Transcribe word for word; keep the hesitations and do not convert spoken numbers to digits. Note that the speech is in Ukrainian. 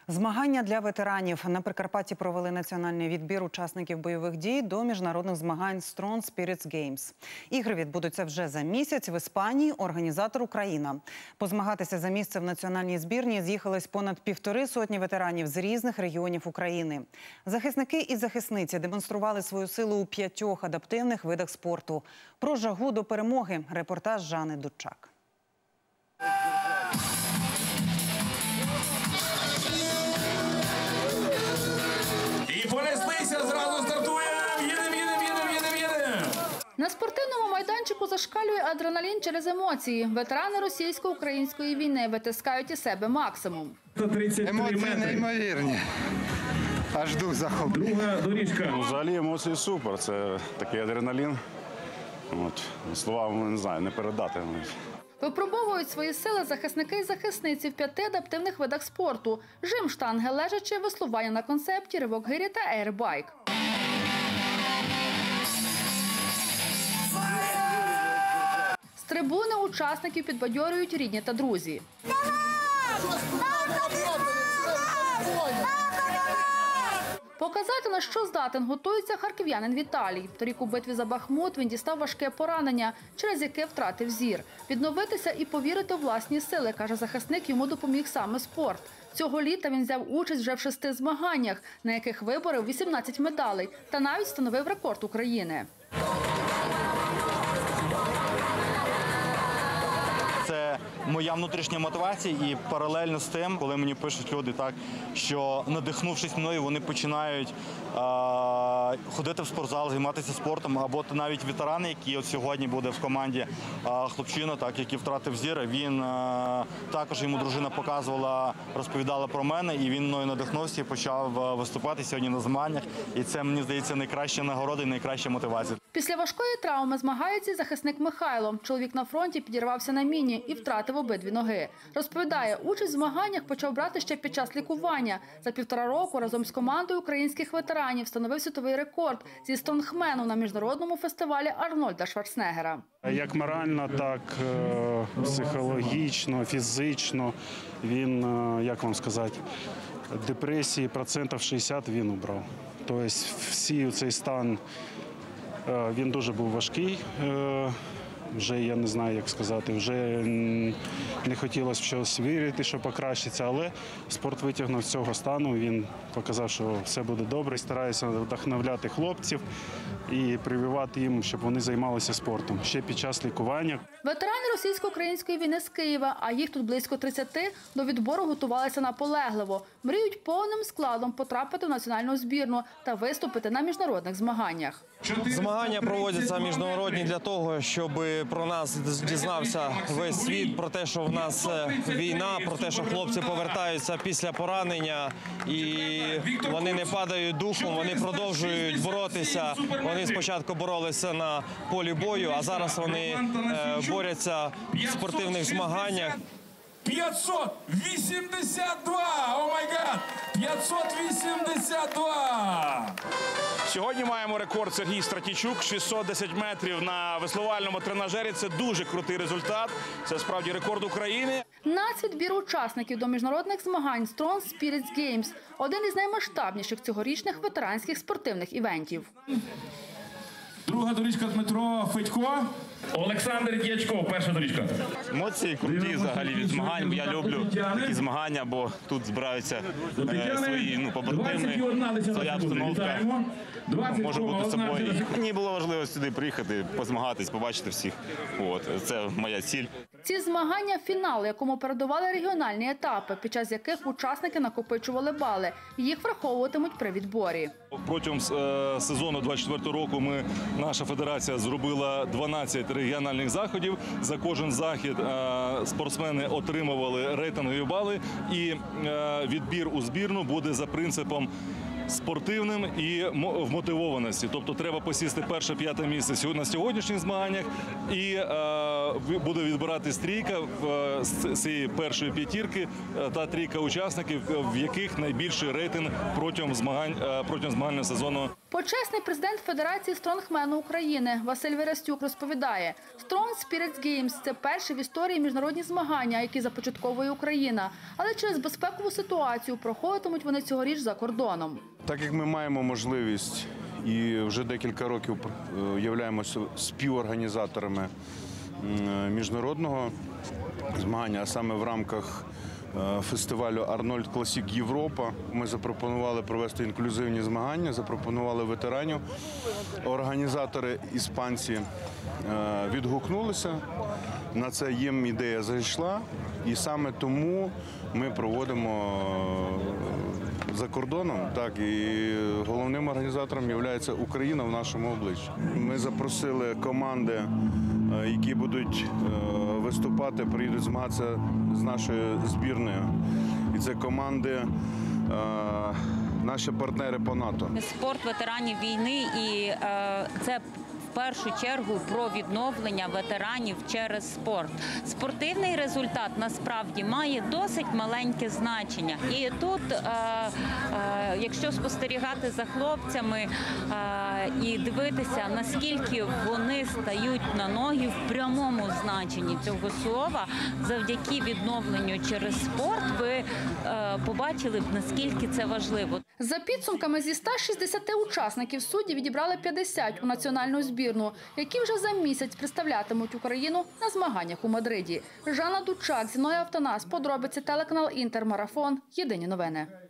Змагання для ветеранів. На Прикарпатті провели національний відбір учасників бойових дій до міжнародних змагань Strong Spirits Games. Ігри відбудуться вже за місяць в Іспанії, організатор Україна. Позмагатися за місце в національній збірні з'їхались понад півтори сотні ветеранів з різних регіонів України. Захисники і захисниці демонстрували свою силу у п'ятьох адаптивних видах спорту. Про жагу до перемоги – репортаж Жани Дудчак. Понеслися, зразу стартуємо! Їдемо, їдемо, їдемо, їдемо, їдемо! На спортивному майданчику зашкалює адреналін через емоції. Ветерани російсько-української війни витискають із себе максимум. Емоції неймовірні. Аж дух захоплює. Друга доріжка. Взагалі емоції супер. Це такий адреналін. От, словами, не знаю, не передати. Випробовують свої сили захисники і захисниці в п'яти адаптивних видах спорту – жим, штанги, лежачі, веслування на концепті, ривок гирі та ейрбайк. З трибуни учасників підбадьорюють рідні та друзі. Показати, на що здатен, готується харків'янин Віталій. Торік у битві за Бахмут він дістав важке поранення, через яке втратив зір. Відновитися і повірити у власні сили, каже захисник, йому допоміг саме спорт. Цього літа він взяв участь вже в шести змаганнях, на яких виборив вісімнадцять медалей та навіть встановив рекорд України. Це моя внутрішня мотивація, і паралельно з тим, коли мені пишуть люди так, що надихнувшись мною, вони починають е ходити в спортзал, займатися спортом, або то навіть ветерани, які от сьогодні буде в команді е хлопчина, так, який втратив зір, він е також йому дружина показувала, розповідала про мене, і він мною надихнувся і почав виступати сьогодні на змаганнях. І це, мені здається, найкраща нагорода і найкраща мотивація. Після важкої травми змагається захисник Михайло. Чоловік на фронті підірвався на міні і втратив обидві ноги. Розповідає, участь в змаганнях почав брати ще під час лікування. За півтора року разом з командою українських ветеранів встановив світовий рекорд зі стронгмену на міжнародному фестивалі Арнольда Шварценеггера. Як морально, так психологічно, фізично. Він, як вам сказати, депресії процентів шістдесят він убрав. Тобто всі цей стан, він дуже був важкий. Вже, я не знаю, як сказати, вже не хотілося в щось вірити, що покращиться, але спорт витягнув з цього стану, він показав, що все буде добре. Стараюся вдохновляти хлопців і прививати їм, щоб вони займалися спортом ще під час лікування. Ветерани російсько-української війни з Києва, а їх тут близько тридцяти, до відбору готувалися наполегливо. Мріють повним складом потрапити в національну збірну та виступити на міжнародних змаганнях. Змагання проводяться міжнародні для того, щоб про нас дізнався весь світ, про те, що в нас війна, про те, що хлопці повертаються після поранення і вони не падають духом, вони продовжують боротися. Вони спочатку боролися на полі бою, а зараз вони борються в спортивних змаганнях. п'ятсот вісімдесят два! О май гад! п'ятсот вісімдесят два! Сьогодні маємо рекорд Сергій Стратійчук. шістсот десять метрів на веслувальному тренажері. Це дуже крутий результат. Це справді рекорд України. Нацвідбір учасників до міжнародних змагань Strong Spirits Games – один із наймасштабніших цьогорічних ветеранських спортивних івентів. Друга доріжка Дмитро Федько. Олександр Дячков, перша доріжка. Емоції круті взагалі від змагань. Я люблю такі змагання, бо тут збираються е, свої ну, побратими, своя обстановка. Можу бути собою. Мені було важливо сюди приїхати, позмагатись, побачити всіх. От, це моя ціль. Ці змагання – фінал, якому передували регіональні етапи, під час яких учасники накопичували бали. Їх враховуватимуть при відборі. Протягом е, сезону двадцять четвертого року ми, наша федерація зробила дванадцять регіональних заходів. За кожен захід е, спортсмени отримували рейтингові бали, і е, відбір у збірну буде за принципом спортивним і вмотивованості. Тобто треба посісти перше-п'яте місце на сьогоднішніх змаганнях і е, ви- буде відбирати трійка е, з цієї першої п'ятірки е, та трійка учасників, е, в яких найбільший рейтинг протягом змагань е, протягом змагального сезону. Почесний президент Федерації стронгмену України Василь Верестюк розповідає, Strong Spirits Games – це перші в історії міжнародні змагання, які започатковує Україна. Але через безпекову ситуацію проходитимуть вони цьогоріч за кордоном. Так як ми маємо можливість і вже декілька років являємося співорганізаторами міжнародного змагання, а саме в рамках фестивалю «Арнольд Класік Європа», ми запропонували провести інклюзивні змагання, запропонували ветеранів. Організатори іспанці відгукнулися, на це їм ідея зайшла, і саме тому ми проводимо за кордоном, так, і головним організатором є Україна в нашому обличчі. Ми запросили команди, які будуть виступати, приїдуть змагатися з нашою збірною. І це команди, наші партнери по НАТО. Спорт ветеранів війни, і це в першу чергу про відновлення ветеранів через спорт. Спортивний результат насправді має досить маленьке значення. І тут, е, е, якщо спостерігати за хлопцями е, і дивитися, наскільки вони стають на ноги в прямому значенні цього слова, завдяки відновленню через спорт, ви е, побачили б, наскільки це важливо. За підсумками зі ста шістдесяти учасників судді відібрали п'ятдесят у національну збірну, які вже за місяць представлятимуть Україну на змаганнях у Мадриді. Жанна Дучак, Зіновій Автонас, подробиці, телеканал «Інтермарафон». Єдині новини.